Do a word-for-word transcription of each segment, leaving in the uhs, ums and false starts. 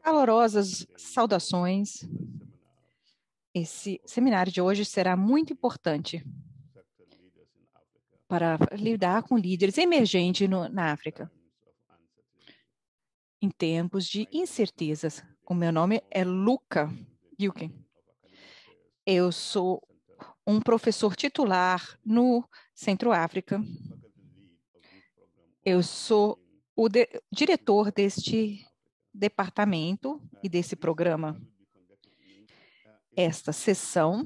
Calorosas saudações. Esse seminário de hoje será muito importante para lidar com líderes emergentes no, na África, em tempos de incertezas. O meu nome é Luca Gilken. Eu sou um professor titular no Centro-África. Eu sou o de, diretor deste departamento e desse programa. Esta sessão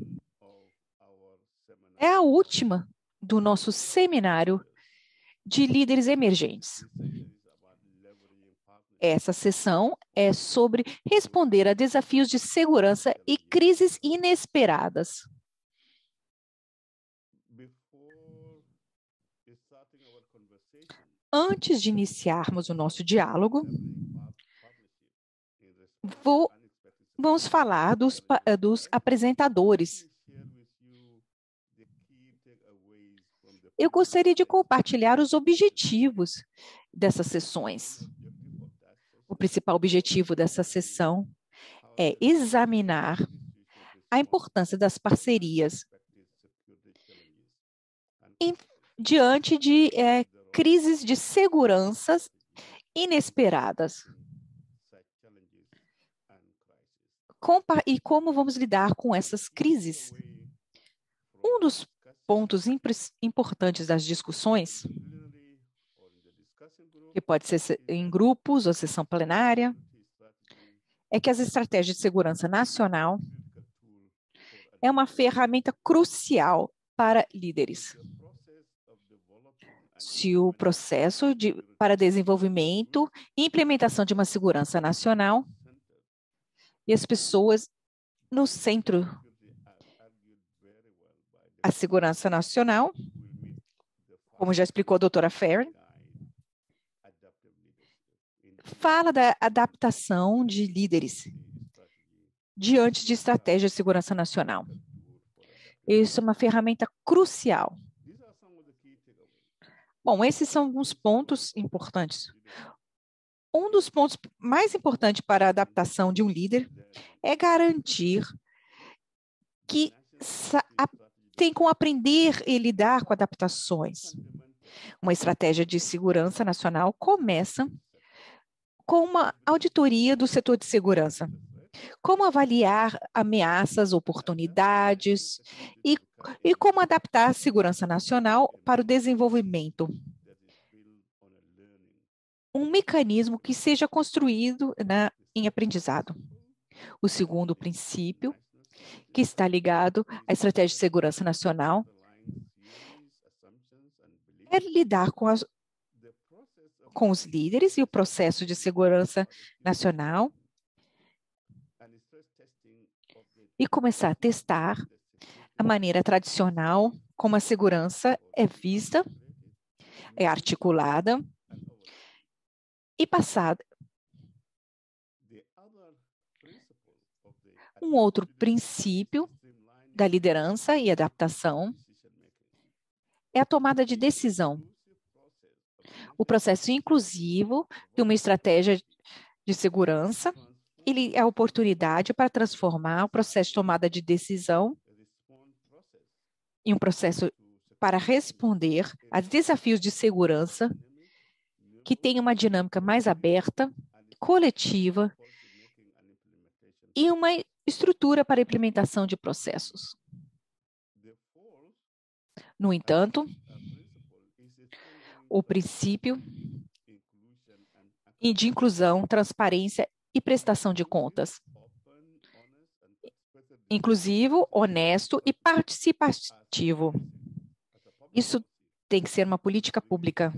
é a última do nosso seminário de líderes emergentes. Essa sessão é sobre responder a desafios de segurança e crises inesperadas. Antes de iniciarmos o nosso diálogo, vou, vamos falar dos, dos apresentadores. Eu gostaria de compartilhar os objetivos dessas sessões. O principal objetivo dessa sessão é examinar a importância das parcerias em, diante de é, crises de segurança inesperadas. Compa e como vamos lidar com essas crises? Um dos pontos importantes das discussões, que pode ser em grupos ou sessão plenária, é que as estratégias de segurança nacional é uma ferramenta crucial para líderes. Se o processo de, para desenvolvimento e implementação de uma segurança nacional e as pessoas no centro, a segurança nacional, como já explicou a doutora Ferrin, fala da adaptação de líderes diante de estratégias de segurança nacional. Isso é uma ferramenta crucial. Bom, esses são alguns pontos importantes. Um dos pontos mais importantes para a adaptação de um líder é garantir que tem como aprender e lidar com adaptações. Uma estratégia de segurança nacional começa com uma auditoria do setor de segurança. Como avaliar ameaças, oportunidades e, e como adaptar a segurança nacional para o desenvolvimento. Um mecanismo que seja construído na, em aprendizado. O segundo princípio, que está ligado à estratégia de segurança nacional, é lidar com, as, com os líderes e o processo de segurança nacional e começar a testar a maneira tradicional como a segurança é vista, é articulada e passada. Um outro princípio da liderança e adaptação é a tomada de decisão. O processo inclusivo de uma estratégia de segurança, ele é a oportunidade para transformar o processo de tomada de decisão em um processo para responder a desafios de segurança que tenha uma dinâmica mais aberta, coletiva e uma estrutura para a implementação de processos. No entanto, o princípio de inclusão, transparência e prestação de contas. Inclusivo, honesto e participativo. Isso tem que ser uma política pública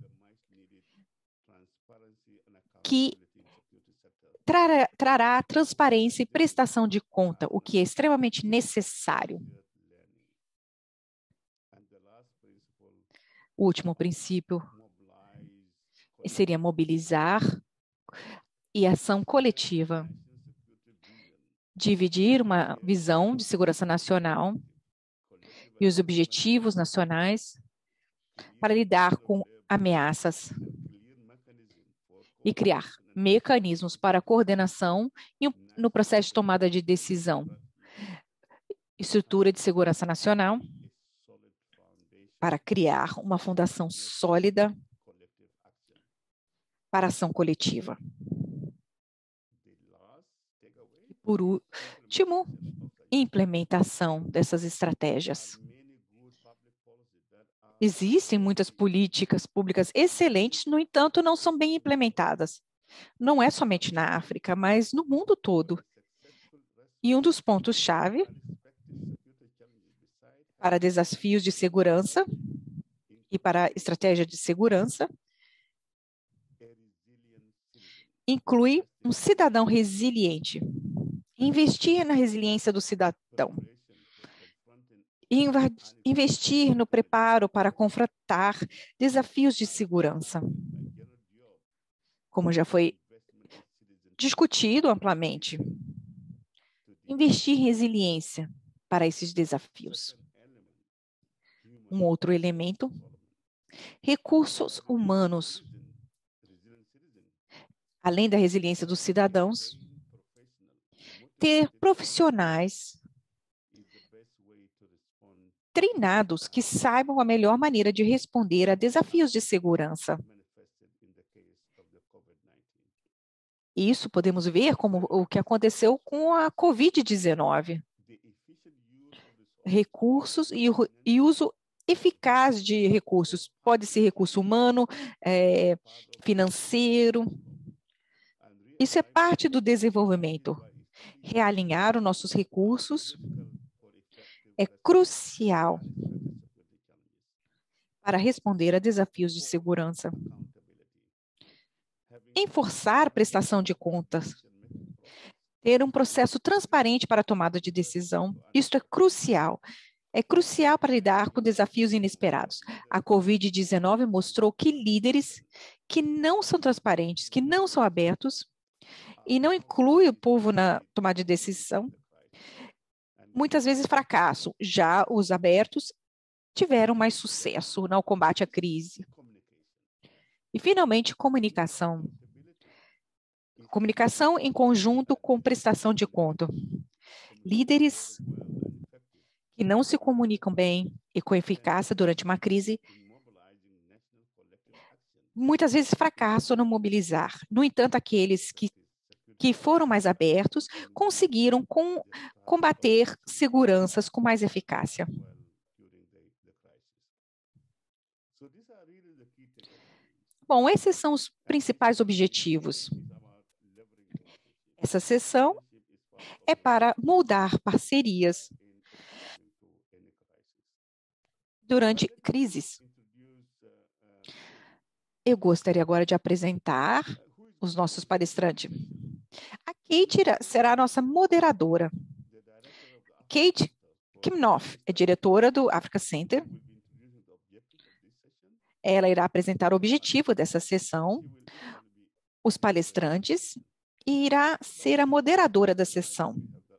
que trará, trará transparência e prestação de conta, o que é extremamente necessário. O último princípio seria mobilizar e ação coletiva. Dividir uma visão de segurança nacional e os objetivos nacionais para lidar com ameaças e criar mecanismos para coordenação e no processo de tomada de decisão, estrutura de segurança nacional, para criar uma fundação sólida para ação coletiva. Por último, implementação dessas estratégias. Existem muitas políticas públicas excelentes, no entanto, não são bem implementadas. Não é somente na África, mas no mundo todo. E um dos pontos-chave para desafios de segurança e para estratégia de segurança inclui um cidadão resiliente. Investir na resiliência do cidadão. Investir no preparo para confrontar desafios de segurança. Como já foi discutido amplamente. Investir em resiliência para esses desafios. Um outro elemento, recursos humanos. Além da resiliência dos cidadãos, ter profissionais treinados que saibam a melhor maneira de responder a desafios de segurança. Isso podemos ver como o que aconteceu com a covid dezenove. Recursos e, e uso eficaz de recursos. Pode ser recurso humano, é, financeiro. Isso é parte do desenvolvimento. Realinhar os nossos recursos é crucial para responder a desafios de segurança. Enforçar a prestação de contas. Ter um processo transparente para a tomada de decisão. Isso é crucial. É crucial para lidar com desafios inesperados. A covid dezenove mostrou que líderes que não são transparentes, que não são abertos, e não inclui o povo na tomada de decisão, muitas vezes fracassam. Já os abertos tiveram mais sucesso no combate à crise. E, finalmente, comunicação. Comunicação em conjunto com prestação de conta. Líderes que não se comunicam bem e com eficácia durante uma crise, muitas vezes fracassam no mobilizar. No entanto, aqueles que que foram mais abertos, conseguiram com, combater seguranças com mais eficácia. Bom, esses são os principais objetivos. Essa sessão é para moldar parcerias durante crises. Eu gostaria agora de apresentar os nossos palestrantes. A Kate será a nossa moderadora. Kate Kimnoff é diretora do Africa Center. Ela irá apresentar o objetivo dessa sessão, os palestrantes, e irá ser a moderadora da sessão.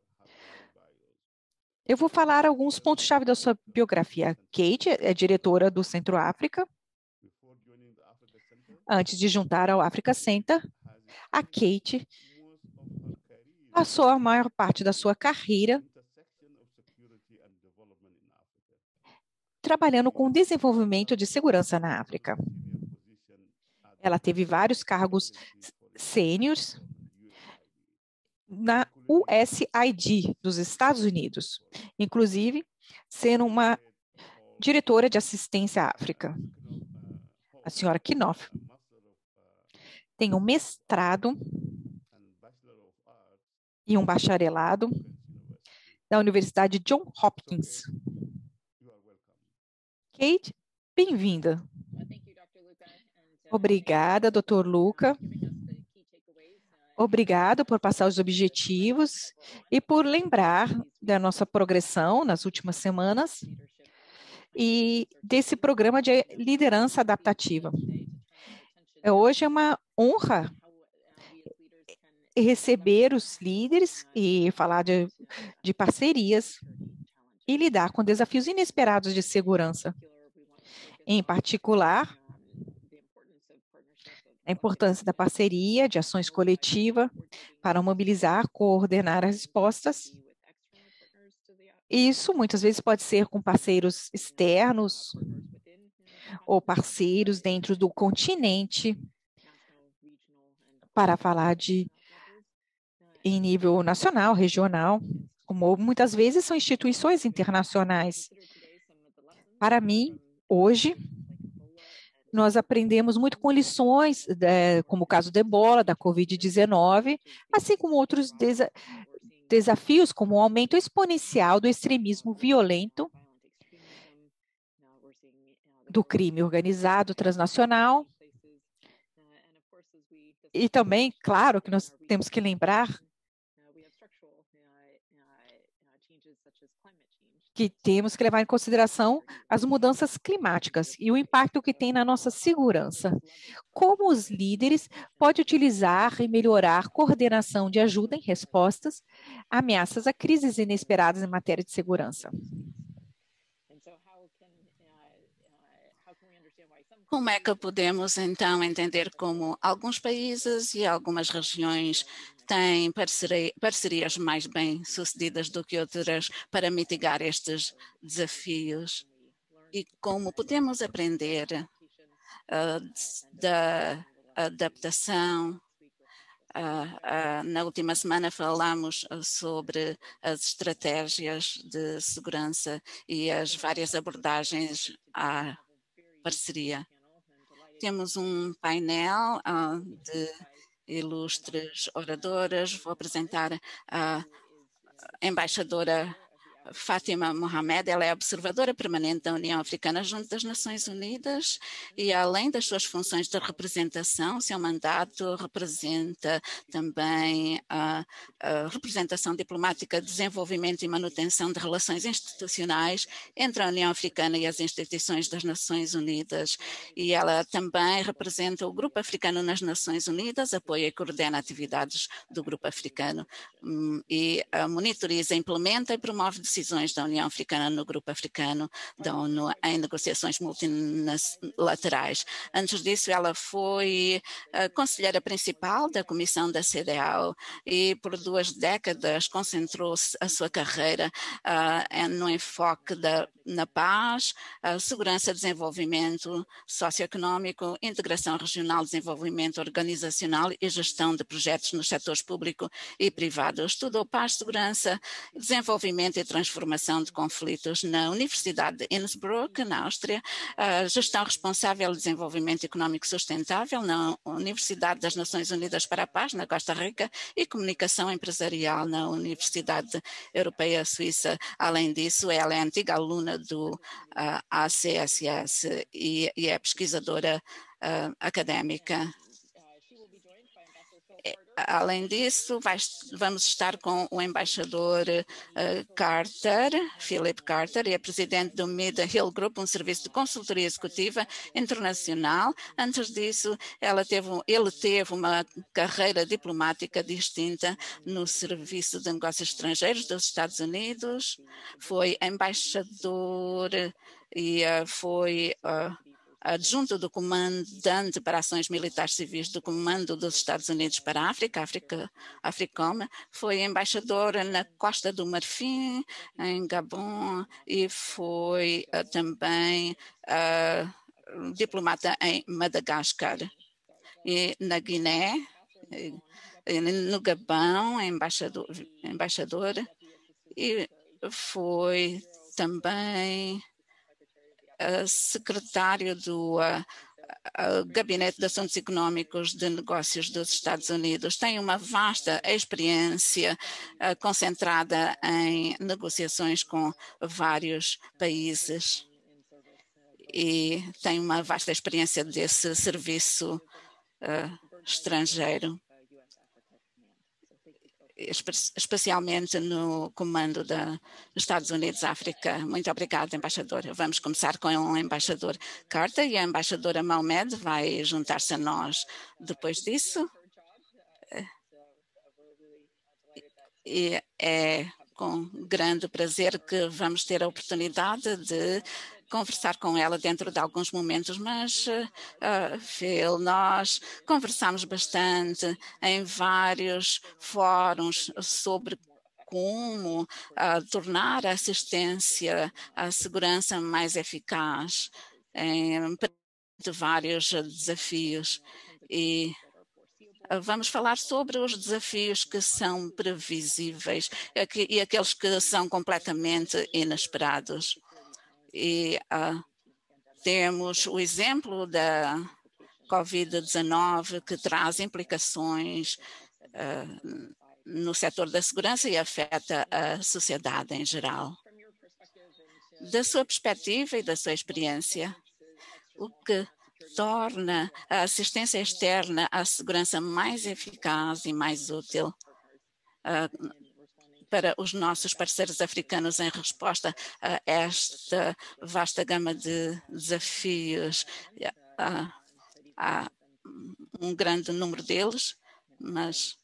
Eu vou falar alguns pontos-chave da sua biografia. Kate é diretora do Centro África. Antes de juntar ao Africa Center, a Kate passou a maior parte da sua carreira trabalhando com o desenvolvimento de segurança na África. Ela teve vários cargos sêniores na U S A I D dos Estados Unidos, inclusive sendo uma diretora de assistência à África. A senhora Kimnoff tem um mestrado e um bacharelado da Universidade Johns Hopkins. Kate, bem-vinda. Obrigada, doutor Luca. Obrigado por passar os objetivos e por lembrar da nossa progressão nas últimas semanas e desse programa de liderança adaptativa. Hoje é uma honra receber os líderes e falar de, de parcerias e lidar com desafios inesperados de segurança. Em particular, A importância da parceria, de ações coletivas para mobilizar, coordenar as respostas. Isso muitas vezes pode ser com parceiros externos ou parceiros dentro do continente, para falar de em nível nacional, regional, como muitas vezes são instituições internacionais. Para mim, hoje, nós aprendemos muito com lições, é, como o caso do Ebola, da covid dezenove, assim como outros desa desafios, como o aumento exponencial do extremismo violento, do crime organizado transnacional. E também, claro, que nós temos que lembrar que temos que levar em consideração as mudanças climáticas e o impacto que tem na nossa segurança. Como os líderes podem utilizar e melhorar a coordenação de ajuda em respostas a ameaças a crises inesperadas em matéria de segurança. Como é que podemos, então, entender como alguns países e algumas regiões têm parcerias mais bem-sucedidas do que outras para mitigar estes desafios? E como podemos aprender uh, da adaptação? Uh, uh, na última semana falamos sobre as estratégias de segurança e as várias abordagens à parceria. Temos um painel uh, de ilustres oradoras. Vou apresentar a embaixadora Fátima Mohamed. Ela é observadora permanente da União Africana junto das Nações Unidas e, além das suas funções de representação, seu mandato representa também a, a representação diplomática, desenvolvimento e manutenção de relações institucionais entre a União Africana e as instituições das Nações Unidas. E ela também representa o Grupo Africano nas Nações Unidas, apoia e coordena atividades do Grupo Africano um, e uh, monitoriza, implementa e promove decisões da União Africana no Grupo Africano da ONU em negociações multilaterais. Antes disso, ela foi a conselheira principal da Comissão da C D A O e por duas décadas concentrou a sua carreira uh, no enfoque da, na paz, uh, segurança, desenvolvimento socioeconómico, integração regional, desenvolvimento organizacional e gestão de projetos nos setores público e privado. Estudou paz, segurança, desenvolvimento e transformação de conflitos na Universidade de Innsbruck, na Áustria, a gestão responsável de desenvolvimento económico sustentável na Universidade das Nações Unidas para a Paz, na Costa Rica, e comunicação empresarial na Universidade Europeia Suíça. Além disso, ela é antiga aluna do uh, A C S S e, e é pesquisadora uh, académica. Além disso, vai, vamos estar com o embaixador uh, Carter, Philip Carter, e é presidente do Mid Hill Group, um serviço de consultoria executiva internacional. Antes disso, ela teve, ele teve uma carreira diplomática distinta no Serviço de Negócios Estrangeiros dos Estados Unidos, foi embaixador e uh, foi uh, adjunto do comandante para ações militares civis do Comando dos Estados Unidos para a África, África, Africom, foi embaixadora na Costa do Marfim, em Gabon, e foi uh, também uh, diplomata em Madagascar. E na Guiné, e no Gabão, embaixador, embaixador e foi também Uh, secretário do uh, uh, Gabinete de Assuntos Económicos de Negócios dos Estados Unidos. Tem uma vasta experiência uh, concentrada em negociações com vários países e tem uma vasta experiência desse serviço uh, estrangeiro, especialmente no comando dos Estados Unidos-África. Muito obrigada, embaixadora. Vamos começar com o embaixador Carter e a embaixadora Mohamed vai juntar-se a nós depois disso. E é com grande prazer que vamos ter a oportunidade de conversar com ela dentro de alguns momentos, mas, uh, Phil, nós conversamos bastante em vários fóruns sobre como uh, tornar a assistência à segurança mais eficaz em de vários desafios. E vamos falar sobre os desafios que são previsíveis e aqueles que são completamente inesperados. E uh, temos o exemplo da covid dezenove, que traz implicações uh, no setor da segurança e afeta a sociedade em geral. Da sua perspectiva e da sua experiência, o que torna a assistência externa à segurança mais eficaz e mais útil uh, para os nossos parceiros africanos em resposta a esta vasta gama de desafios. Uh, há um grande número deles, mas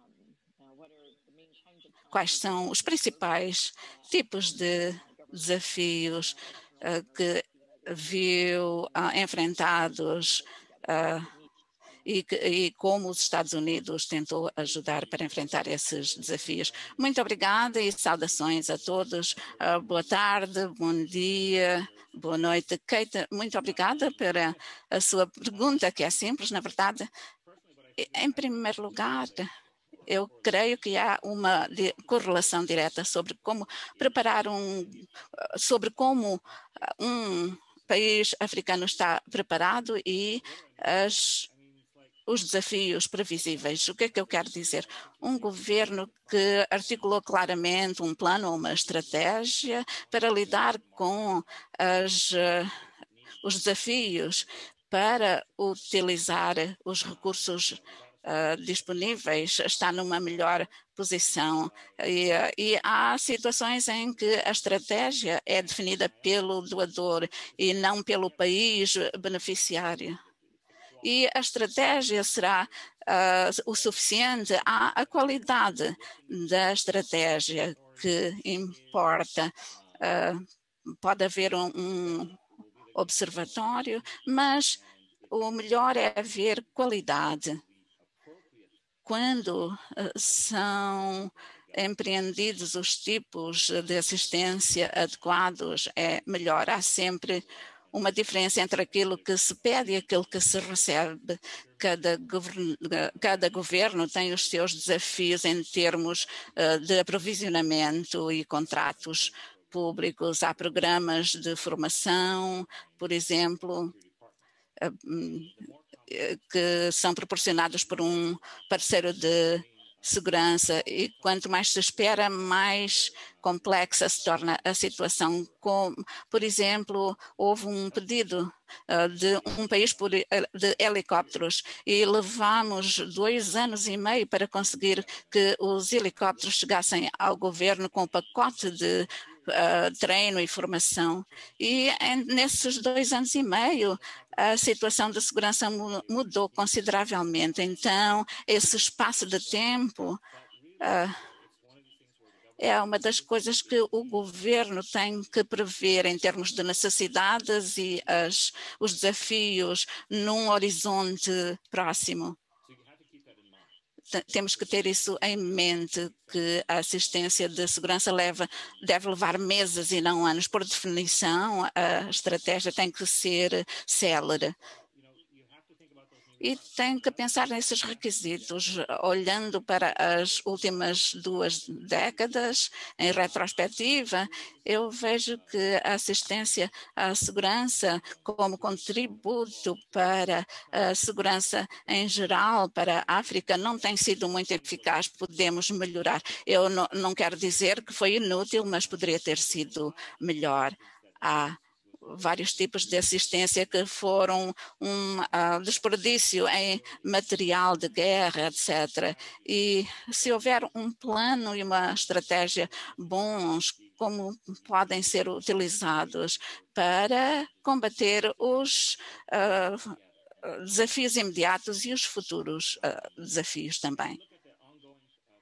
quais são os principais tipos de desafios uh, que viu uh, enfrentados uh, e, que, e como os Estados Unidos tentou ajudar para enfrentar esses desafios. Muito obrigada e saudações a todos. Uh, boa tarde, bom dia, boa noite. Kate, muito obrigada pela a sua pergunta, que é simples, na verdade. Em primeiro lugar, eu creio que há uma correlação direta sobre como preparar um, sobre como um país africano está preparado e as, os desafios previsíveis. O que é que eu quero dizer? Um governo que articulou claramente um plano ou uma estratégia para lidar com as, os desafios, para utilizar os recursos Uh, disponíveis, está numa melhor posição. E, uh, e há situações em que a estratégia é definida pelo doador e não pelo país beneficiário. E a estratégia será uh, o suficiente, há a qualidade da estratégia que importa. Uh, pode haver um, um observatório, mas o melhor é haver qualidade. Quando uh, são empreendidos os tipos de assistência adequados, é melhor. Há sempre uma diferença entre aquilo que se pede e aquilo que se recebe. Cada governo, cada governo tem os seus desafios em termos uh, de aprovisionamento e contratos públicos. Há programas de formação, por exemplo, uh, que são proporcionados por um parceiro de segurança, e quanto mais se espera, mais complexa se torna a situação. Com, por exemplo, houve um pedido uh, de um país por, de helicópteros e levamos dois anos e meio para conseguir que os helicópteros chegassem ao governo com o pacote de Uh, treino e formação. E em, nesses dois anos e meio, a situação da segurança mudou consideravelmente. Então, esse espaço de tempo uh, é uma das coisas que o governo tem que prever em termos de necessidades e as, os desafios num horizonte próximo. Temos que ter isso em mente, que a assistência de segurança leva, deve levar meses e não anos. Por definição, a estratégia tem que ser célere. E tem que pensar nesses requisitos, olhando para as últimas duas décadas, em retrospectiva, eu vejo que a assistência à segurança como contributo para a segurança em geral, para a África, não tem sido muito eficaz, podemos melhorar. Eu não, não quero dizer que foi inútil, mas poderia ter sido melhor. Há vários tipos de assistência que foram um uh, desperdício em material de guerra, etcétera. E se houver um plano e uma estratégia bons, como podem ser utilizados para combater os uh, desafios imediatos e os futuros uh, desafios também.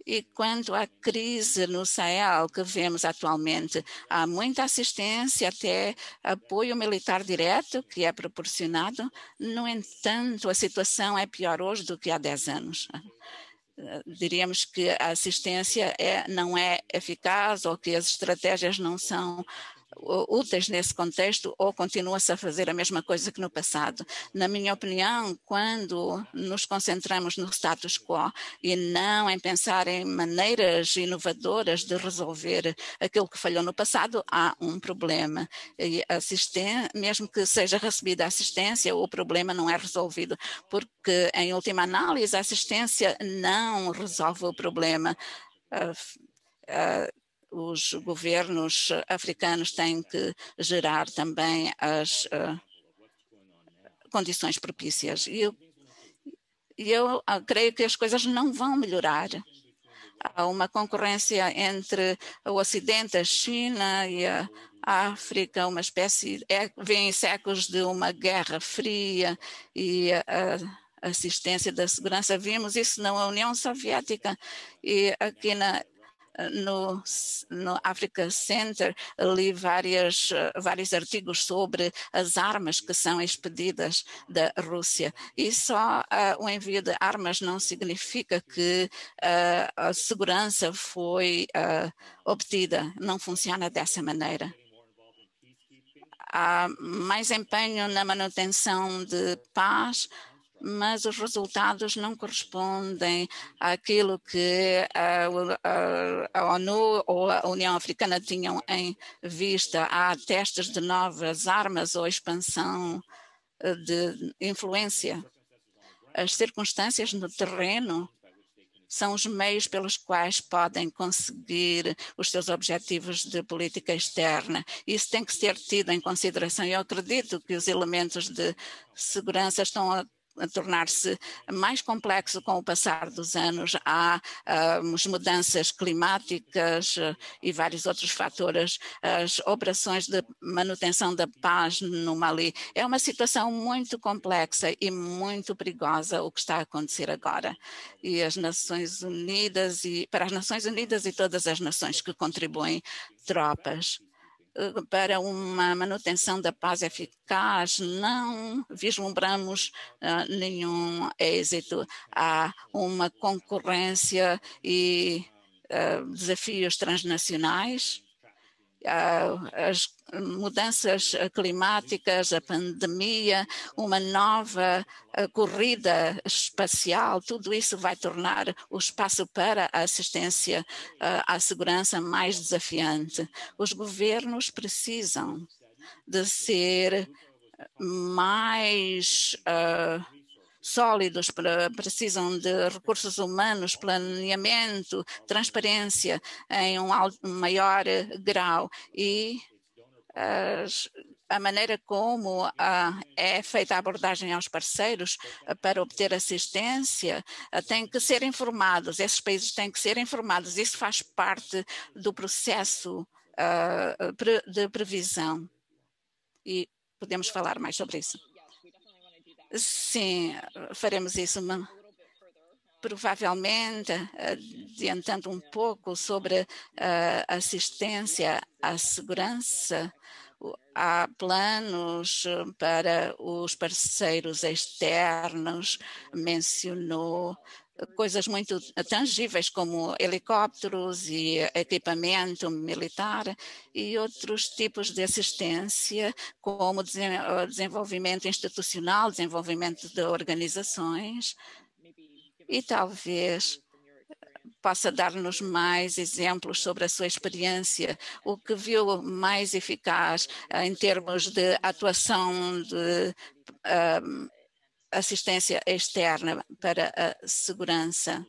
E quanto à crise no Sahel que vemos atualmente, há muita assistência, até apoio militar direto que é proporcionado. No entanto, a situação é pior hoje do que há dez anos. Diríamos que a assistência é, não é eficaz ou que as estratégias não são úteis nesse contexto, ou continua-se a fazer a mesma coisa que no passado. Na minha opinião, quando nos concentramos no status quo e não em pensar em maneiras inovadoras de resolver aquilo que falhou no passado, há um problema. E mesmo que seja recebida assistência, o problema não é resolvido, porque, em última análise, a assistência não resolve o problema. Uh, uh, os governos africanos têm que gerar também as uh, condições propícias. E eu, eu uh, creio que as coisas não vão melhorar. Há uma concorrência entre o Ocidente, a China e a África, uma espécie, é, vem séculos de uma guerra fria e a, a assistência da segurança. Vimos isso na União Soviética e aqui na No, no Africa Center, li várias, vários artigos sobre as armas que são expedidas da Rússia. E só uh, o envio de armas não significa que uh, a segurança foi uh, obtida. Não funciona dessa maneira. Há mais empenho na manutenção de paz, mas os resultados não correspondem àquilo que a, a, a ONU ou a União Africana tinham em vista. Há testes de novas armas ou expansão de influência. As circunstâncias no terreno são os meios pelos quais podem conseguir os seus objetivos de política externa. Isso tem que ser tido em consideração. Eu acredito que os elementos de segurança estão a a tornar-se mais complexo com o passar dos anos. Há uh, mudanças climáticas uh, e vários outros fatores. As operações de manutenção da paz no Mali é uma situação muito complexa e muito perigosa o que está a acontecer agora. E as Nações Unidas, e para as Nações Unidas e todas as nações que contribuem tropas para uma manutenção da paz eficaz, não vislumbramos uh, nenhum êxito. Há uma concorrência e uh, desafios transnacionais. Uh, as mudanças climáticas, a pandemia, uma nova uh, corrida espacial, tudo isso vai tornar o espaço para a assistência uh, à segurança mais desafiante. Os governos precisam de ser mais uh, sólidos, para, precisam de recursos humanos, planeamento, transparência em um, alto, um maior grau e as, a maneira como uh, é feita a abordagem aos parceiros uh, para obter assistência uh, tem que ser informados, esses países têm que ser informados, isso faz parte do processo uh, pre, de previsão e podemos falar mais sobre isso. Sim, faremos isso provavelmente adiantando um pouco sobre a assistência à segurança. Há planos para os parceiros externos, mencionou coisas muito tangíveis como helicópteros e equipamento militar e outros tipos de assistência, como desenvolvimento institucional, desenvolvimento de organizações, e talvez possa dar-nos mais exemplos sobre a sua experiência, o que viu mais eficaz em termos de atuação de um, assistência externa para a segurança.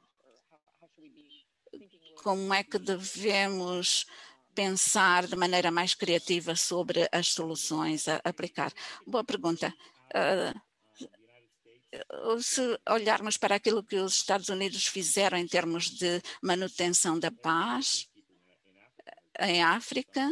Como é que devemos pensar de maneira mais criativa sobre as soluções a aplicar? Boa pergunta. Uh, Se olharmos para aquilo que os Estados Unidos fizeram em termos de manutenção da paz em África,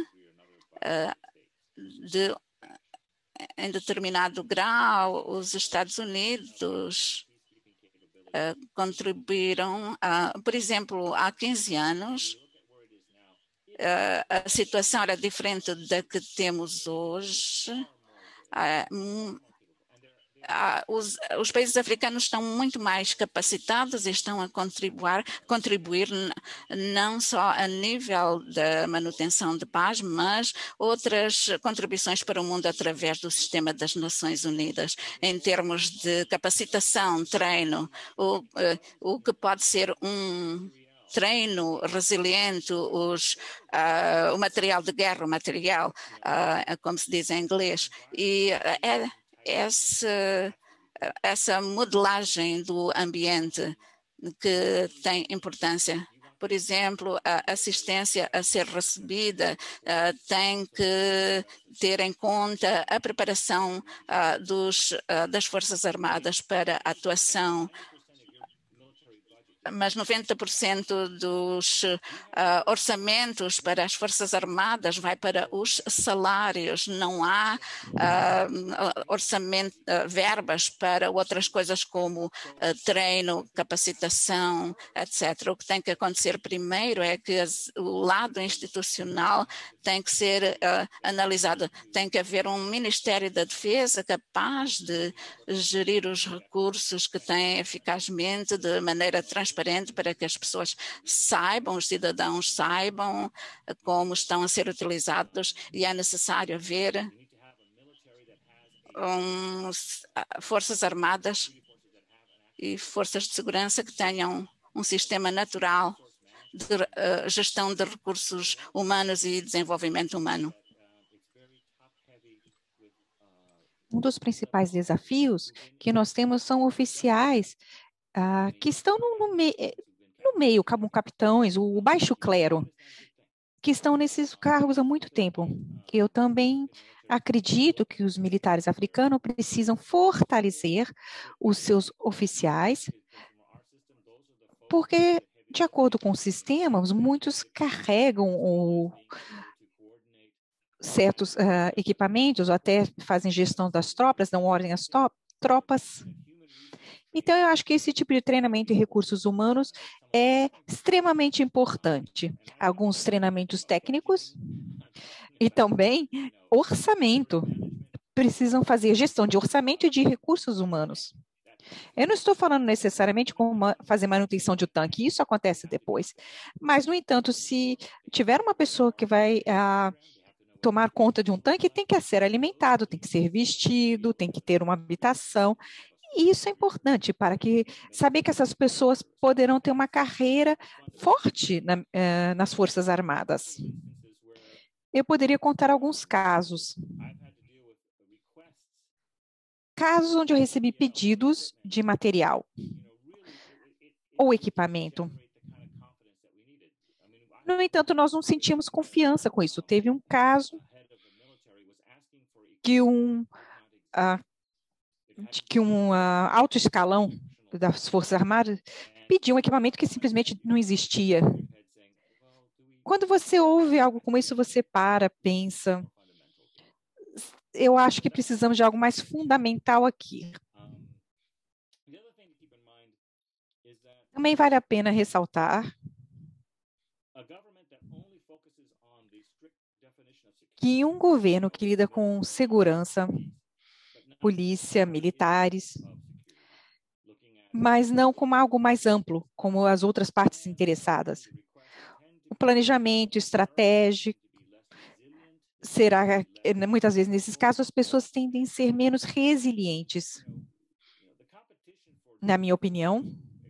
de, em determinado grau, os Estados Unidos uh, contribuíram, uh, por exemplo, há quinze anos, uh, a situação era diferente da que temos hoje. Uh, Ah, os, os países africanos estão muito mais capacitados e estão a contribuir, contribuir não só a nível da manutenção de paz, mas outras contribuições para o mundo através do sistema das Nações Unidas, em termos de capacitação, treino, o, o que pode ser um treino resiliente, os, uh, o material de guerra, o material, uh, como se diz em inglês, e é Essa, essa modelagem do ambiente que tem importância. Por exemplo, a assistência a ser recebida uh, tem que ter em conta a preparação uh, dos, uh, das Forças Armadas para a atuação, mas noventa por cento dos uh, orçamentos para as Forças Armadas vai para os salários. Não há uh, orçamento, uh, verbas para outras coisas como uh, treino, capacitação, etcétera. O que tem que acontecer primeiro é que as, o lado institucional tem que ser uh, analisado. Tem que haver um Ministério da Defesa capaz de gerir os recursos que tem eficazmente, de maneira transparente, para que as pessoas saibam, os cidadãos saibam como estão a ser utilizados, e é necessário haver um, forças armadas e forças de segurança que tenham um sistema natural de uh, gestão de recursos humanos e desenvolvimento humano. Um dos principais desafios que nós temos são oficiais Uh, que estão no, no, me, no meio, como capitães, o baixo clero, que estão nesses cargos há muito tempo. Eu também acredito que os militares africanos precisam fortalecer os seus oficiais, porque, de acordo com os sistemas, muitos carregam o, certos uh, equipamentos, ou até fazem gestão das tropas, dão ordem às tropas. Então, eu acho que esse tipo de treinamento em recursos humanos é extremamente importante. Alguns treinamentos técnicos e também orçamento. Precisam fazer gestão de orçamento e de recursos humanos. Eu não estou falando necessariamente como fazer manutenção de um tanque, isso acontece depois. Mas, no entanto, se tiver uma pessoa que vai ah, tomar conta de um tanque, tem que ser alimentado, tem que ser vestido, tem que ter uma habitação. E isso é importante para que saber que essas pessoas poderão ter uma carreira forte na, eh, nas Forças Armadas. Eu poderia contar alguns casos. Casos onde eu recebi pedidos de material ou equipamento. No entanto, nós não sentimos confiança com isso. Teve um caso que um... Uh, de que um uh, alto escalão das Forças Armadas pediu um equipamento que simplesmente não existia. Quando você ouve algo como isso, você para, pensa. Eu acho que precisamos de algo mais fundamental aqui. Também vale a pena ressaltar que um governo que lida com segurança, polícia, militares, mas não como algo mais amplo, como as outras partes interessadas. O planejamento estratégico será, muitas vezes, nesses casos, as pessoas tendem a ser menos resilientes. Na minha opinião,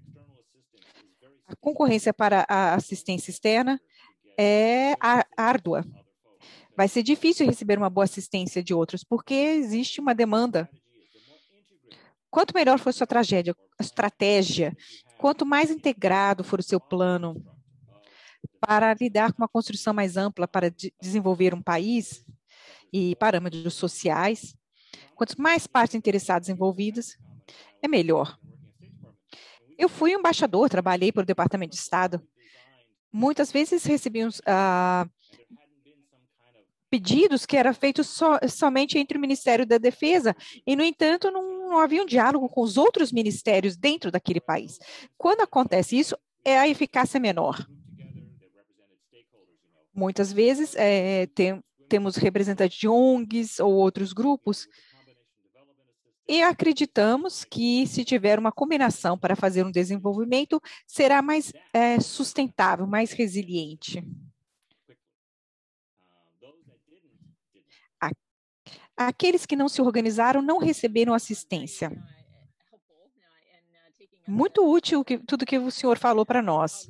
a concorrência para a assistência externa é árdua. Vai ser difícil receber uma boa assistência de outros, porque existe uma demanda. Quanto melhor for a sua tragédia, a estratégia, quanto mais integrado for o seu plano para lidar com uma construção mais ampla, para de desenvolver um país e parâmetros sociais, quanto mais partes interessadas envolvidas, é melhor. Eu fui embaixador, trabalhei para o Departamento de Estado. Muitas vezes recebíamos uh, pedidos que eram feitos so, somente entre o Ministério da Defesa, e, no entanto, não não havia um diálogo com os outros ministérios dentro daquele país. Quando acontece isso, é a eficácia menor. Muitas vezes, é, tem, temos representantes de O N Gs ou outros grupos, e acreditamos que, se tiver uma combinação para fazer um desenvolvimento, será mais é, sustentável, mais resiliente. Aqueles que não se organizaram não receberam assistência. Muito útil que, tudo que o senhor falou para nós.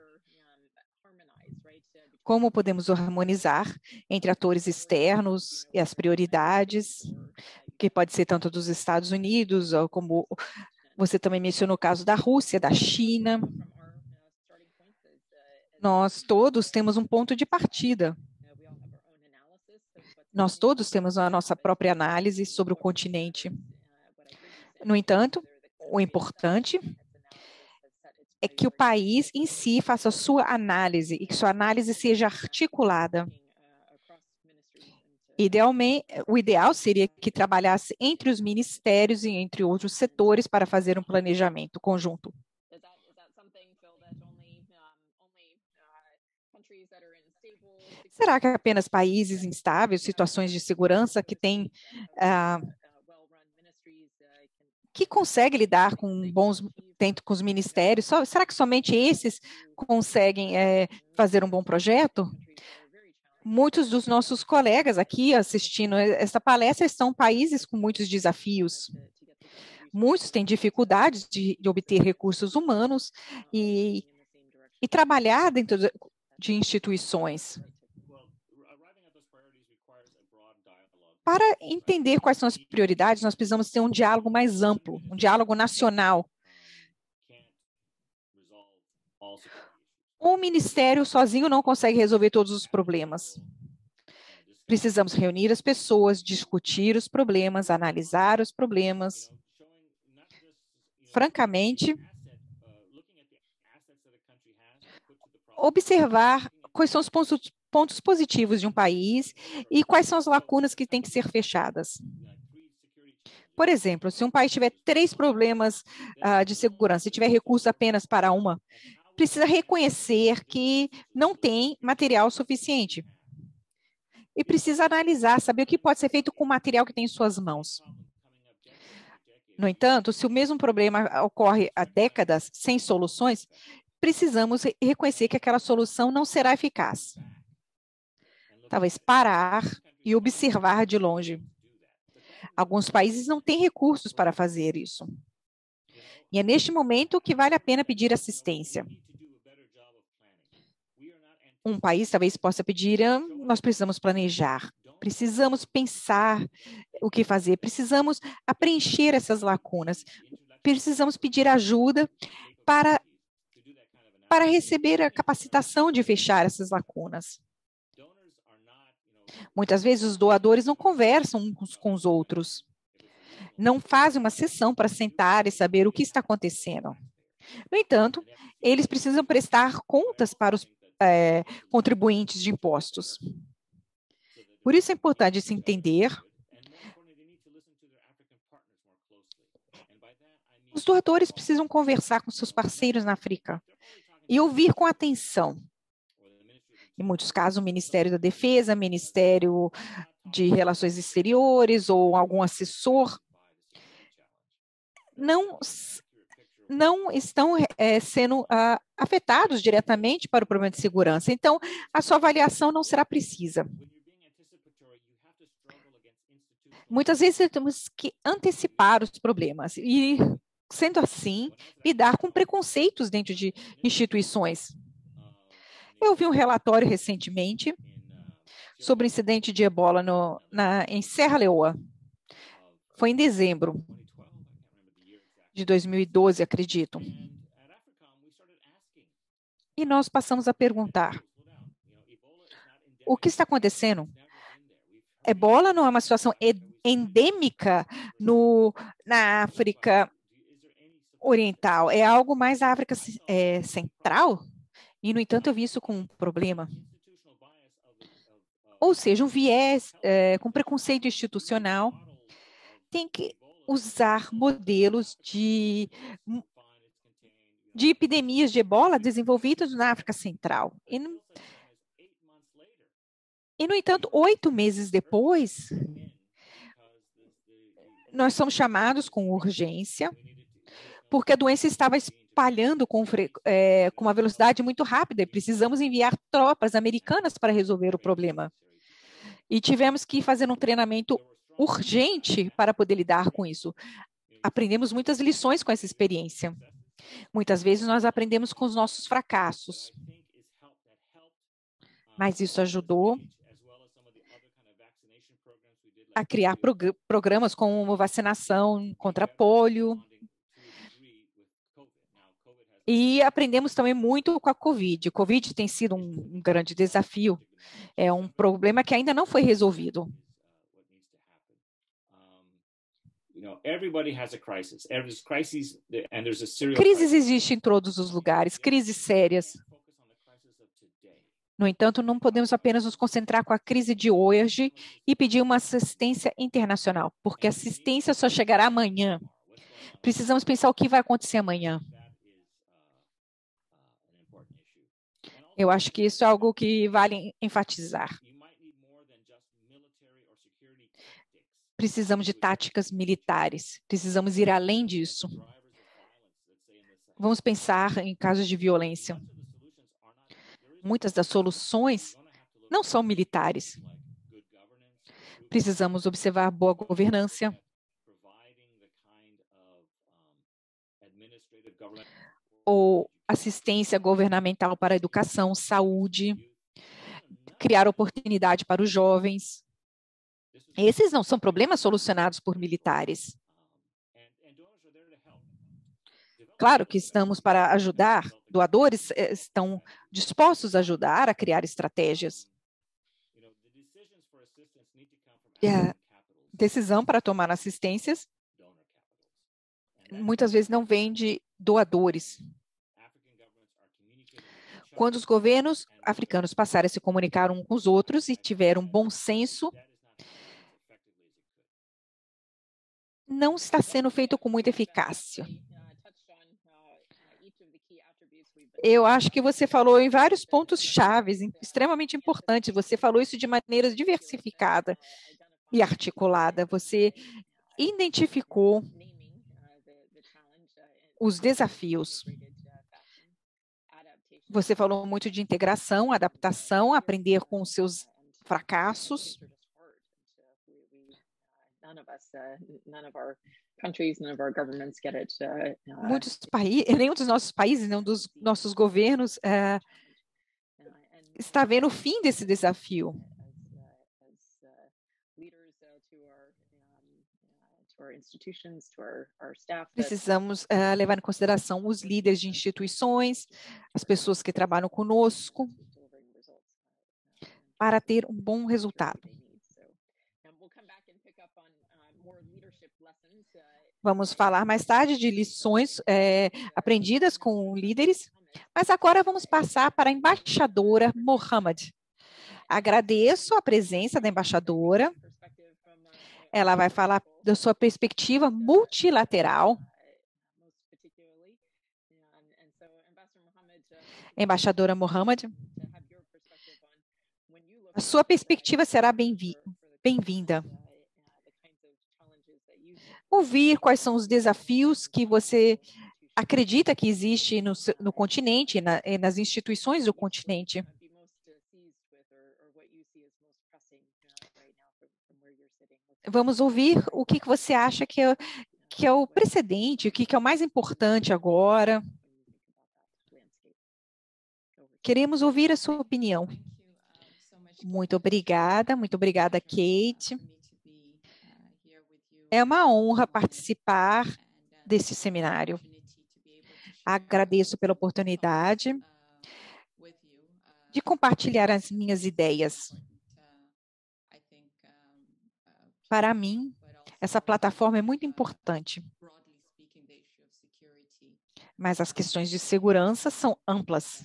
Como podemos harmonizar entre atores externos e as prioridades, que pode ser tanto dos Estados Unidos, como você também mencionou o caso da Rússia, da China. Nós todos temos um ponto de partida. Nós todos temos a nossa própria análise sobre o continente. No entanto, o importante é que o país em si faça a sua análise e que sua análise seja articulada. Idealmente, o ideal seria que trabalhasse entre os ministérios e entre outros setores para fazer um planejamento conjunto. Será que apenas países instáveis, situações de segurança que têm ah, que conseguem lidar com bons dentro com os ministérios? Só, será que somente esses conseguem é, fazer um bom projeto? Muitos dos nossos colegas aqui assistindo essa palestra estão em países com muitos desafios. Muitos têm dificuldades de, de obter recursos humanos e, e trabalhar dentro de instituições. Para entender quais são as prioridades, nós precisamos ter um diálogo mais amplo, um diálogo nacional. O ministério sozinho não consegue resolver todos os problemas. Precisamos reunir as pessoas, discutir os problemas, analisar os problemas. Francamente, observar quais são os pontos, pontos positivos de um país e quais são as lacunas que têm que ser fechadas. Por exemplo, se um país tiver três problemas uh, de segurança e tiver recurso apenas para uma, precisa reconhecer que não tem material suficiente. E precisa analisar, saber o que pode ser feito com o material que tem em suas mãos. No entanto, se o mesmo problema ocorre há décadas sem soluções, precisamos reconhecer que aquela solução não será eficaz. Talvez parar e observar de longe. Alguns países não têm recursos para fazer isso. E é neste momento que vale a pena pedir assistência. Um país talvez possa pedir, nós precisamos planejar, precisamos pensar o que fazer, precisamos preencher essas lacunas, precisamos pedir ajuda para, para receber a capacitação de fechar essas lacunas. Muitas vezes os doadores não conversam uns com os outros, não fazem uma sessão para sentar e saber o que está acontecendo. No entanto, eles precisam prestar contas para os é, contribuintes de impostos. Por isso é importante se entender. Os doadores precisam conversar com seus parceiros na África e ouvir com atenção. Em muitos casos, o Ministério da Defesa, Ministério de Relações Exteriores ou algum assessor não, não estão é, sendo ah, afetados diretamente para o problema de segurança. Então, a sua avaliação não será precisa. Muitas vezes temos que antecipar os problemas e, sendo assim, lidar com preconceitos dentro de instituições. Eu vi um relatório recentemente sobre o incidente de ebola no, na, em Serra Leoa. Foi em dezembro de dois mil e doze, acredito. E nós passamos a perguntar: o que está acontecendo? Ebola não é uma situação endêmica no, na África Oriental, é algo mais da África é, Central? E, no entanto, eu vi isso como um problema. Ou seja, um viés é, com preconceito institucional tem que usar modelos de, de epidemias de ebola desenvolvidos na África Central. E, e, no entanto, oito meses depois, nós somos chamados com urgência, porque a doença estava espalhando com, é, com uma velocidade muito rápida e precisamos enviar tropas americanas para resolver o problema. E tivemos que fazer um treinamento urgente para poder lidar com isso. Aprendemos muitas lições com essa experiência. Muitas vezes nós aprendemos com os nossos fracassos. Mas isso ajudou a criar prog- programas como vacinação contra polio. E aprendemos também muito com a Covid. A Covid tem sido um, um grande desafio. É um problema que ainda não foi resolvido. Crises existem em todos os lugares, crises sérias. No entanto, não podemos apenas nos concentrar com a crise de hoje e pedir uma assistência internacional, porque a assistência só chegará amanhã. Precisamos pensar o que vai acontecer amanhã. Eu acho que isso é algo que vale enfatizar. Precisamos de táticas militares, precisamos ir além disso. Vamos pensar em casos de violência. Muitas das soluções não são militares. Precisamos observar boa governança, ou assistência governamental para a educação, saúde, criar oportunidade para os jovens. Esses não são problemas solucionados por militares. Claro que estamos para ajudar, doadores estão dispostos a ajudar a criar estratégias. E a decisão para tomar assistências muitas vezes não vem de doadores. Quando os governos africanos passaram a se comunicar uns com os outros e tiveram bom senso, não está sendo feito com muita eficácia. Eu acho que você falou em vários pontos chaves, extremamente importantes. Você falou isso de maneira diversificada e articulada. Você identificou os desafios. Você falou muito de integração, adaptação, aprender com os seus fracassos. Muitos países, nenhum dos nossos países, nenhum dos nossos governos uh, está vendo o fim desse desafio. Precisamos uh, levar em consideração os líderes de instituições, as pessoas que trabalham conosco, para ter um bom resultado. Vamos falar mais tarde de lições é, aprendidas com líderes, mas agora vamos passar para a embaixadora Mohamed. Agradeço a presença da embaixadora. Ela vai falar da sua perspectiva multilateral. Embaixadora Mohamed, a sua perspectiva será bem-vinda. Ouvir quais são os desafios que você acredita que existe no, no continente, na, nas instituições do continente. Vamos ouvir o que você acha que é, que é o precedente, o que é o mais importante agora. Queremos ouvir a sua opinião. Muito obrigada, muito obrigada, Kate. É uma honra participar desse seminário. Agradeço pela oportunidade de compartilhar as minhas ideias. Para mim, essa plataforma é muito importante. Mas as questões de segurança são amplas.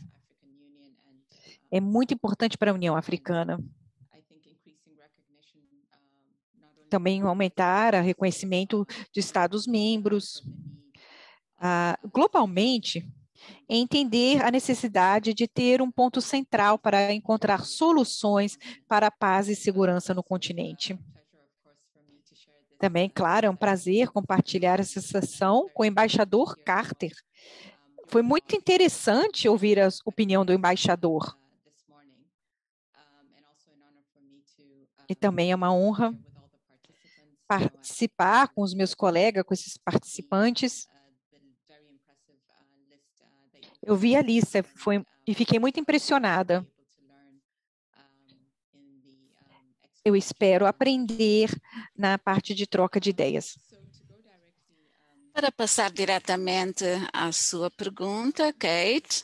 É muito importante para a União Africana. também aumentar o reconhecimento de Estados-membros. Ah, globalmente, entender a necessidade de ter um ponto central para encontrar soluções para a paz e segurança no continente. Também, claro, é um prazer compartilhar essa sessão com o embaixador Carter. Foi muito interessante ouvir a opinião do embaixador. E também é uma honra participar com os meus colegas, com esses participantes. Eu vi a lista foi, e fiquei muito impressionada. Eu espero aprender na parte de troca de ideias. Para passar diretamente à sua pergunta, Kate,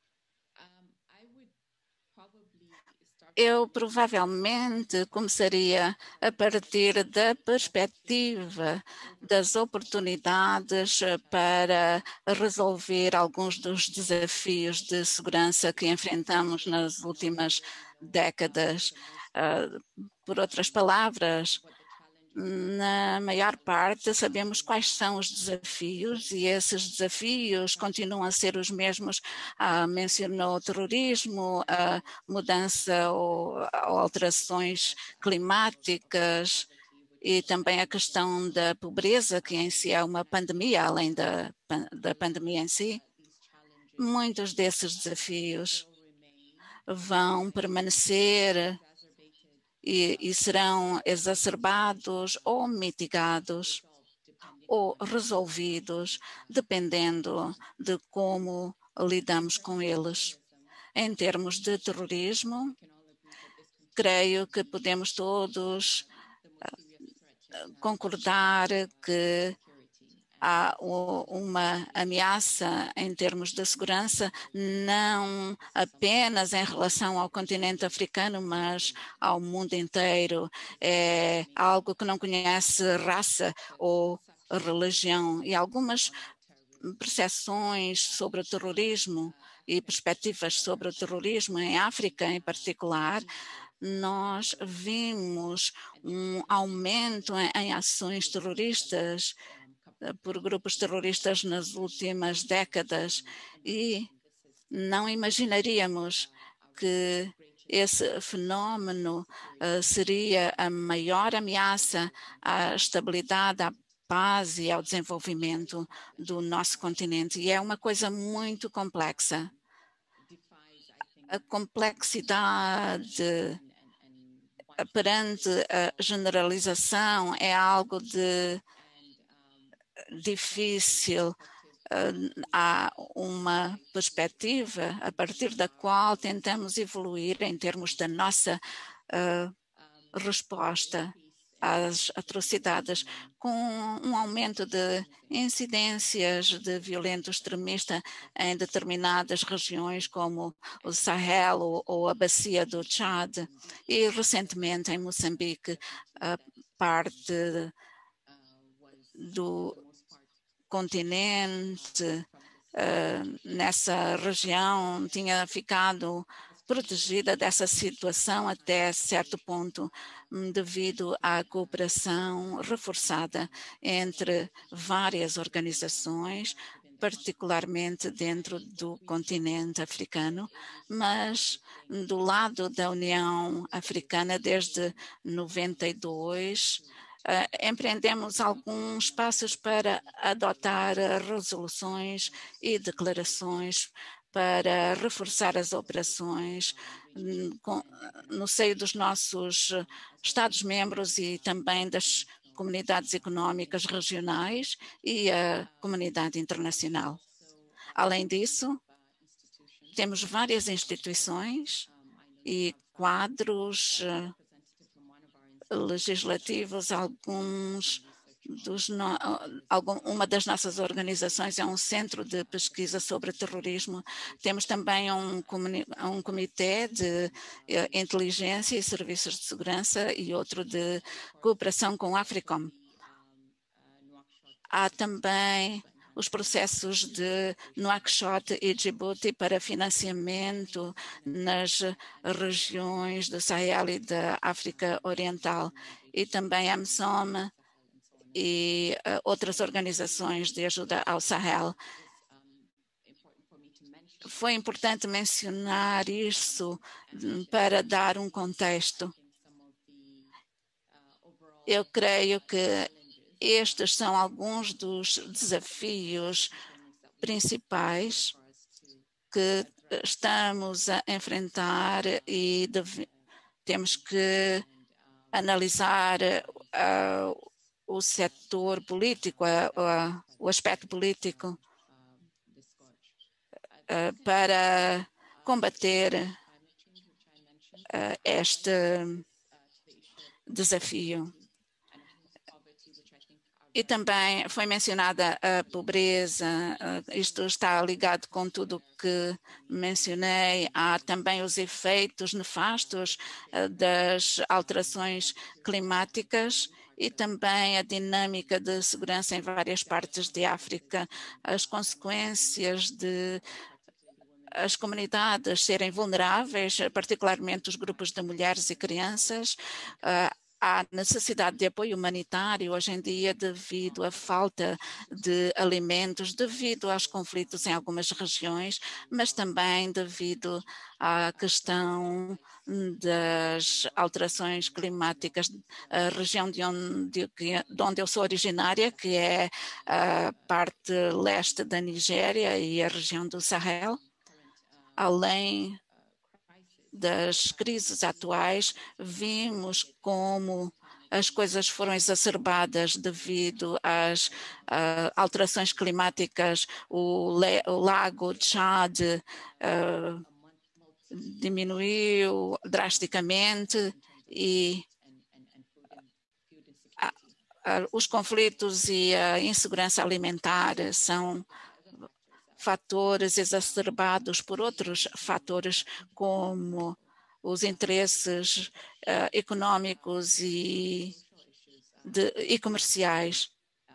eu provavelmente começaria a partir da perspectiva das oportunidades para resolver alguns dos desafios de segurança que enfrentamos nas últimas décadas. Uh, por outras palavras, na maior parte, sabemos quais são os desafios e esses desafios continuam a ser os mesmos. Ah, mencionou o terrorismo, a mudança ou, ou alterações climáticas e também a questão da pobreza, que em si é uma pandemia, além da, da pandemia em si. Muitos desses desafios vão permanecer E, e serão exacerbados ou mitigados ou resolvidos, dependendo de como lidamos com eles. Em termos de terrorismo, creio que podemos todos concordar que há uma ameaça em termos de segurança, não apenas em relação ao continente africano, mas ao mundo inteiro. É algo que não conhece raça ou religião. E algumas percepções sobre o terrorismo e perspectivas sobre o terrorismo em África em particular, nós vimos um aumento em, em ações terroristas por grupos terroristas nas últimas décadas e não imaginaríamos que esse fenómeno uh, seria a maior ameaça à estabilidade, à paz e ao desenvolvimento do nosso continente. E é uma coisa muito complexa. A complexidade perante a generalização é algo de difícil. Uh, há uma perspectiva a partir da qual tentamos evoluir em termos da nossa uh, resposta às atrocidades, com um aumento de incidências de violento extremista em determinadas regiões, como o Sahel ou, ou a bacia do Chad, e recentemente em Moçambique, a parte do continente, uh, nessa região, tinha ficado protegida dessa situação até certo ponto, devido à cooperação reforçada entre várias organizações, particularmente dentro do continente africano, mas do lado da União Africana, desde noventa e dois, Uh, empreendemos alguns passos para adotar resoluções e declarações para reforçar as operações com, no seio dos nossos Estados-membros e também das comunidades económicas regionais e a comunidade internacional. Além disso, temos várias instituições e quadros legislativos, alguns dos no, algum, uma das nossas organizações é um centro de pesquisa sobre terrorismo. Temos também um, um comitê de eh, inteligência e serviços de segurança e outro de cooperação com o Africom. Há também os processos de Nouakchott e Djibouti para financiamento nas regiões do Sahel e da África Oriental, e também a AMSOM e uh, outras organizações de ajuda ao Sahel. Foi importante mencionar isso para dar um contexto. Eu creio que estes são alguns dos desafios principais que estamos a enfrentar e deve, temos que analisar uh, o setor político, uh, uh, o aspecto político uh, para combater uh, este desafio. E também foi mencionada a pobreza, isto está ligado com tudo o que mencionei. Há também os efeitos nefastos das alterações climáticas e também a dinâmica de segurança em várias partes de África, as consequências de as comunidades serem vulneráveis, particularmente os grupos de mulheres e crianças. Há necessidade de apoio humanitário hoje em dia devido à falta de alimentos, devido aos conflitos em algumas regiões, mas também devido à questão das alterações climáticas. A região de onde, de onde eu sou originária, que é a parte leste da Nigéria e a região do Sahel, além das crises atuais, vimos como as coisas foram exacerbadas devido às uh, alterações climáticas. O, le, o lago Chad uh, diminuiu drasticamente e a, a, os conflitos e a insegurança alimentar são fatores exacerbados por outros fatores, como os interesses uh, econômicos e, de, e comerciais,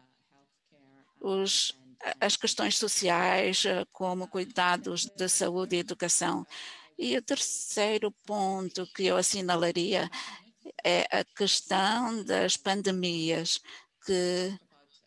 os, as questões sociais, uh, como cuidados de saúde e educação. E o terceiro ponto que eu assinalaria é a questão das pandemias, que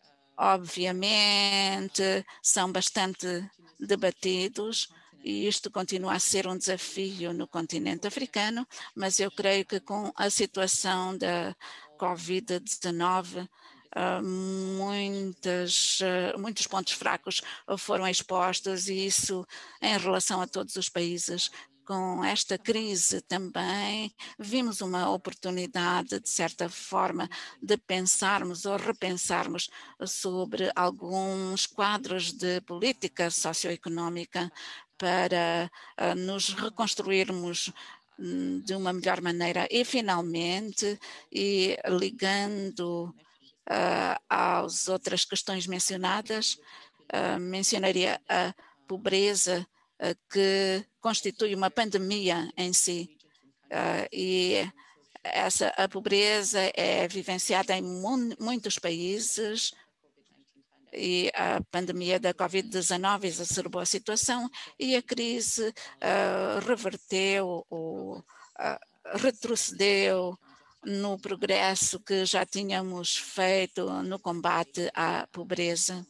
obviamente são bastante debatidos e isto continua a ser um desafio no continente africano, mas eu creio que com a situação da covid dezenove, uh, muitas, uh, muitos pontos fracos foram expostos, e isso em relação a todos os países. Com esta crise também vimos uma oportunidade, de certa forma, de pensarmos ou repensarmos sobre alguns quadros de política socioeconómica para uh, nos reconstruirmos um, de uma melhor maneira. E, finalmente, e ligando uh, às outras questões mencionadas, uh, mencionaria a pobreza, que constitui uma pandemia em si, uh, e essa a pobreza é vivenciada em mu muitos países, e a pandemia da covid dezenove exacerbou a situação, e a crise uh, reverteu ou uh, retrocedeu no progresso que já tínhamos feito no combate à pobreza.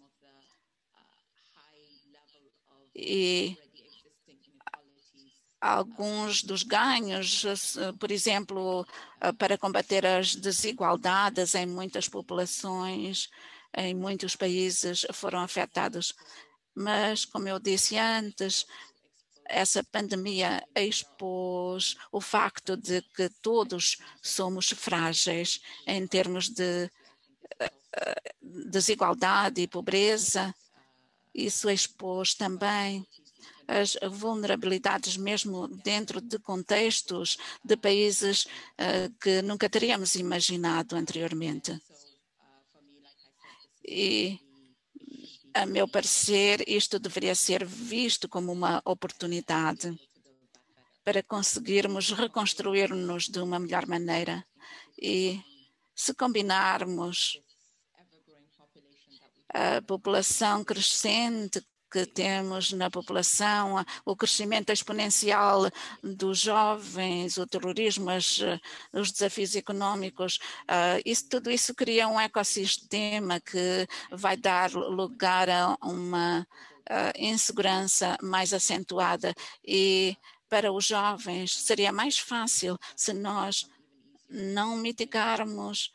E alguns dos ganhos, por exemplo, para combater as desigualdades em muitas populações, em muitos países foram afetados. Mas, como eu disse antes, essa pandemia expôs o facto de que todos somos frágeis em termos de desigualdade e pobreza. Isso expôs também as vulnerabilidades mesmo dentro de contextos de países uh, que nunca teríamos imaginado anteriormente. E, a meu parecer, isto deveria ser visto como uma oportunidade para conseguirmos reconstruir-nos de uma melhor maneira. E se combinarmos a população crescente que temos na população, o crescimento exponencial dos jovens, o terrorismo, as, os desafios econômicos, uh, isso, tudo isso cria um ecossistema que vai dar lugar a uma uh, insegurança mais acentuada. E para os jovens seria mais fácil se nós não mitigarmos,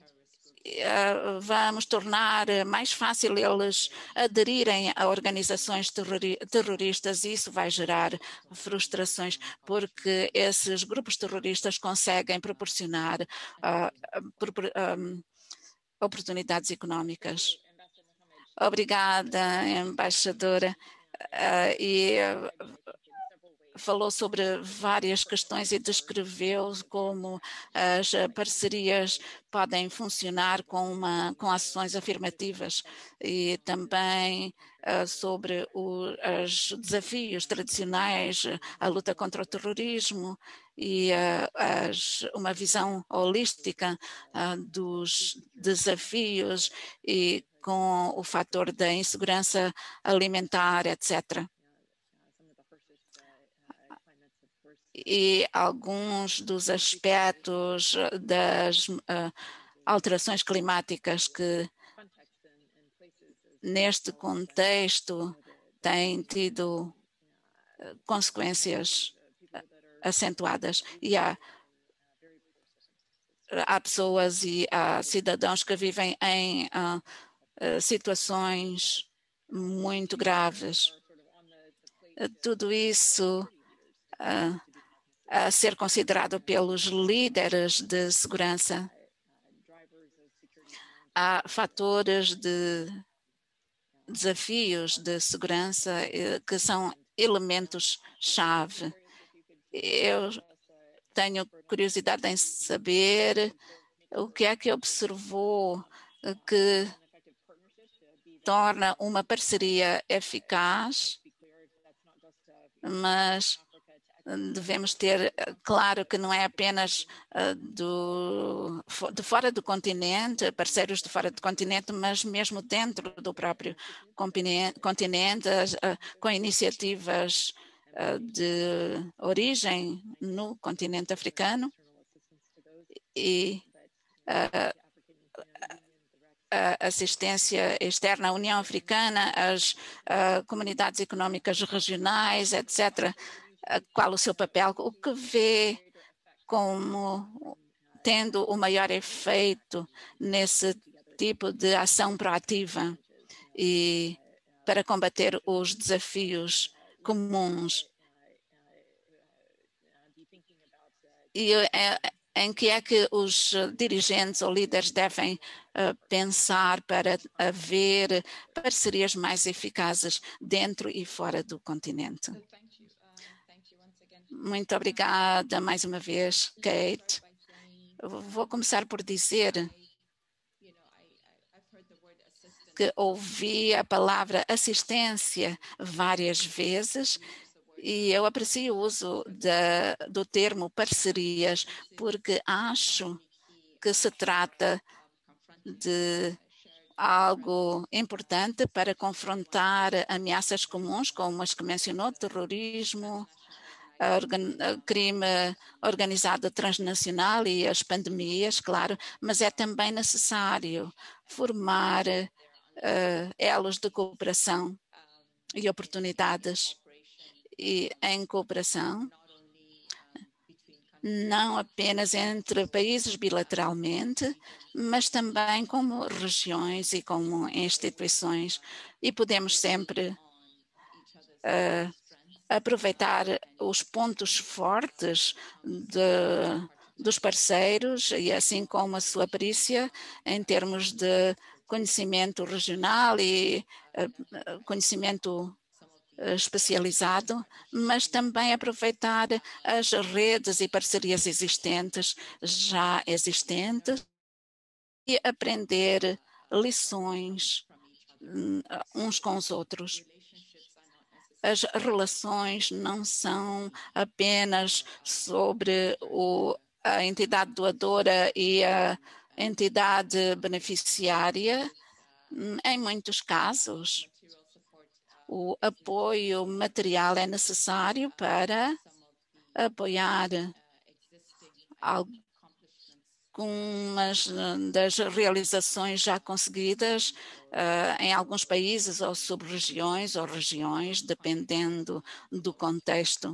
vamos tornar mais fácil eles aderirem a organizações terrori terroristas e isso vai gerar frustrações, porque esses grupos terroristas conseguem proporcionar uh, pro, um, oportunidades econômicas. Obrigada, embaixadora. Uh, e uh, falou sobre várias questões e descreveu como as parcerias podem funcionar com, uma, com ações afirmativas e também uh, sobre os desafios tradicionais, a luta contra o terrorismo e uh, as, uma visão holística uh, dos desafios e com o fator da insegurança alimentar, etcétera. E alguns dos aspectos das uh, alterações climáticas que, neste contexto, têm tido uh, consequências acentuadas. E há, há pessoas e há cidadãos que vivem em uh, uh, situações muito graves. Uh, tudo isso uh, a ser considerado pelos líderes de segurança. Há fatores de desafios de segurança que são elementos-chave. Eu tenho curiosidade em saber o que é que observou que torna uma parceria eficaz, mas devemos ter claro que não é apenas uh, do, de fora do continente, parceiros de fora do continente, mas mesmo dentro do próprio continente, uh, com iniciativas uh, de origem no continente africano e uh, a assistência externa à União Africana, às uh, comunidades econômicas regionais, etcétera, qual o seu papel, o que vê como tendo o maior efeito nesse tipo de ação proativa e para combater os desafios comuns. E em que é que os dirigentes ou líderes devem uh, pensar para haver parcerias mais eficazes dentro e fora do continente? Muito obrigada mais uma vez, Kate. Vou começar por dizer que ouvi a palavra assistência várias vezes e eu aprecio o uso da, do termo parcerias porque acho que se trata de algo importante para confrontar ameaças comuns, como as que mencionou, terrorismo, o crime organizado transnacional e as pandemias, claro, mas é também necessário formar uh, elos de cooperação e oportunidades e em cooperação, não apenas entre países bilateralmente, mas também como regiões e como instituições. E podemos sempre uh, aproveitar os pontos fortes de, dos parceiros e assim como a sua perícia em termos de conhecimento regional e uh, conhecimento especializado, mas também aproveitar as redes e parcerias existentes, já existentes, e aprender lições uns com os outros. As relações não são apenas sobre o, a entidade doadora e a entidade beneficiária, Em muitos casos, o apoio material é necessário para apoiar algumas das realizações já conseguidas uh, em alguns países ou sub-regiões ou regiões, dependendo do contexto.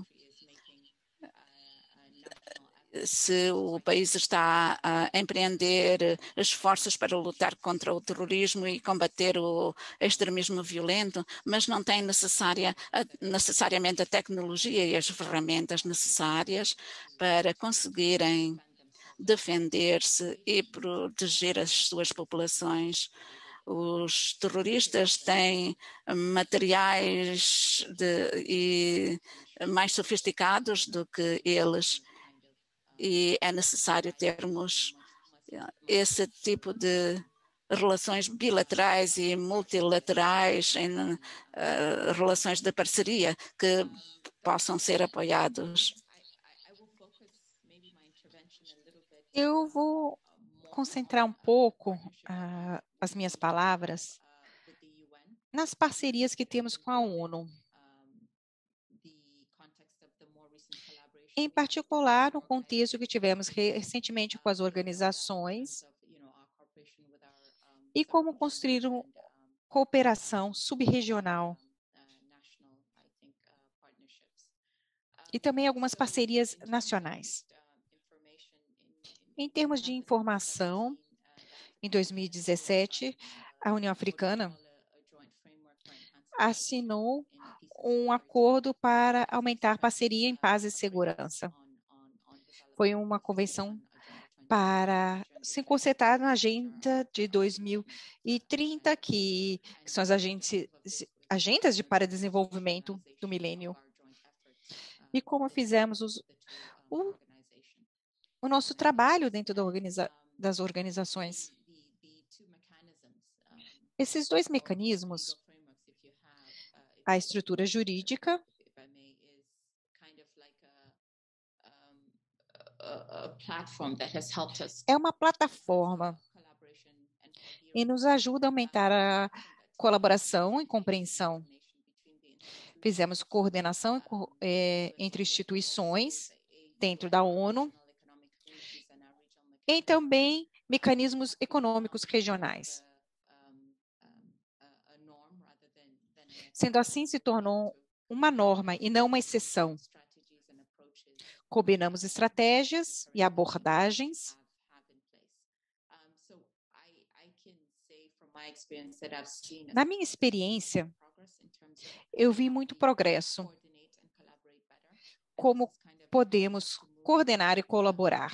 Se o país está a empreender esforços para lutar contra o terrorismo e combater o extremismo violento, mas não tem necessária, necessariamente a tecnologia e as ferramentas necessárias para conseguirem defender-se e proteger as suas populações. Os terroristas têm materiais de, e mais sofisticados do que eles, e é necessário termos esse tipo de relações bilaterais e multilaterais, em uh, relações de parceria que possam ser apoiados. Eu vou concentrar um pouco uh, as minhas palavras nas parcerias que temos com a ONU. Em particular, no contexto que tivemos recentemente com as organizações e como construir uma cooperação subregional. E também algumas parcerias nacionais. Em termos de informação, em dois mil e dezessete, a União Africana assinou um acordo para aumentar parceria em paz e segurança. Foi uma convenção para se concentrar na agenda de dois mil e trinta, que, que são as agentes, agendas de para desenvolvimento do milênio. E como fizemos os, o, o nosso trabalho dentro da organiza, das organizações. Esses dois mecanismos, a estrutura jurídica é uma plataforma e nos ajuda a aumentar a colaboração e compreensão. Fizemos coordenação é, entre instituições dentro da ONU e também mecanismos econômicos regionais. Sendo assim, se tornou uma norma e não uma exceção. Combinamos estratégias e abordagens. Na minha experiência, eu vi muito progresso. Como podemos coordenar e colaborar.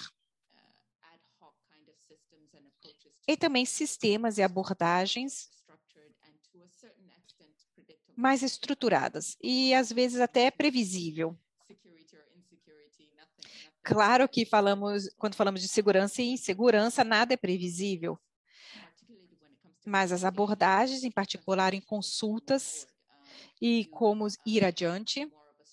E também sistemas e abordagens mais estruturadas e, às vezes, até previsível. Claro que falamos, quando falamos de segurança e insegurança, nada é previsível. Mas as abordagens, em particular em consultas e como ir adiante,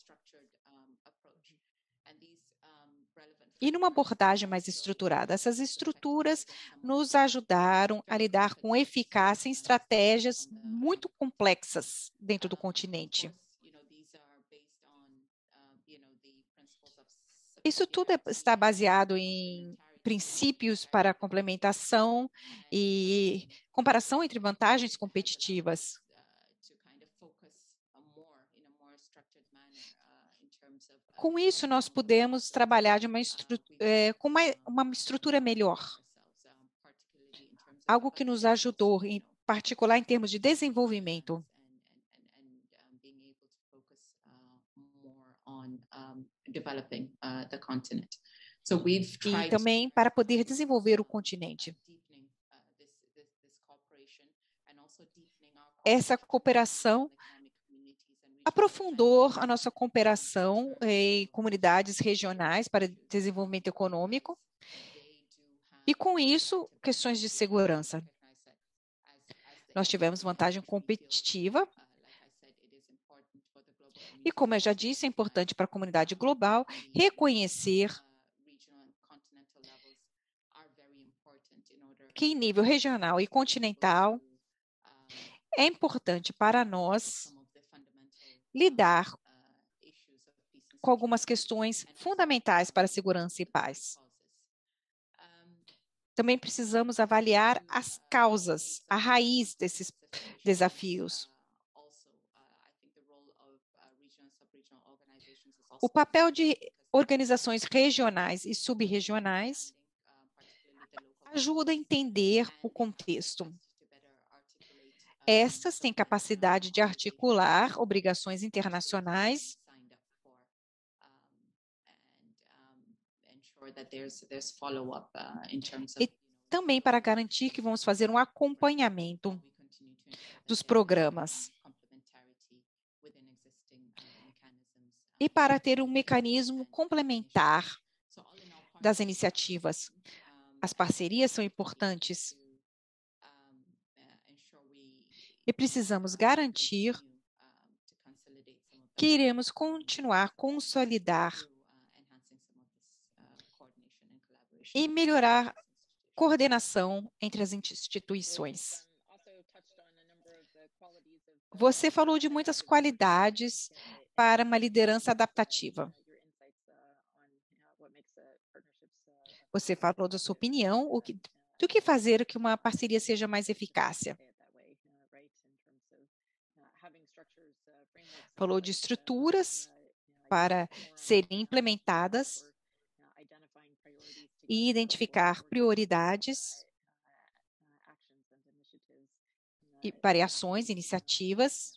e numa abordagem mais estruturada. Essas estruturas nos ajudaram a lidar com eficácia em estratégias muito complexas dentro do continente. Isso tudo está baseado em princípios para complementação e comparação entre vantagens competitivas. Com isso, nós podemos trabalhar de uma é, com uma, uma estrutura melhor. Algo que nos ajudou, em particular em termos de desenvolvimento. E também para poder desenvolver o continente. Essa cooperação aprofundou a nossa cooperação em comunidades regionais para desenvolvimento econômico e, com isso, questões de segurança. Nós tivemos vantagem competitiva e, como eu já disse, é importante para a comunidade global reconhecer que, em nível regional e continental, é importante para nós lidar com algumas questões fundamentais para a segurança e paz. Também precisamos avaliar as causas, a raiz desses desafios. O papel de organizações regionais e subregionais ajuda a entender o contexto. Estas têm capacidade de articular obrigações internacionais e também para garantir que vamos fazer um acompanhamento dos programas e para ter um mecanismo complementar das iniciativas. As parcerias são importantes e precisamos garantir que iremos continuar a consolidar e melhorar a coordenação entre as instituições. Você falou de muitas qualidades para uma liderança adaptativa. Você falou da sua opinião, o que, do que fazer que uma parceria seja mais eficaz. Falou de estruturas para serem implementadas e identificar prioridades e variações, iniciativas.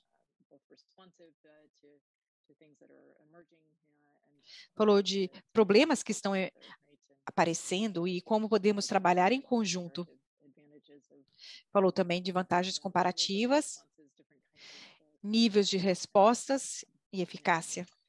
Falou de problemas que estão aparecendo e como podemos trabalhar em conjunto. Falou também de vantagens comparativas, níveis de respostas e eficácia.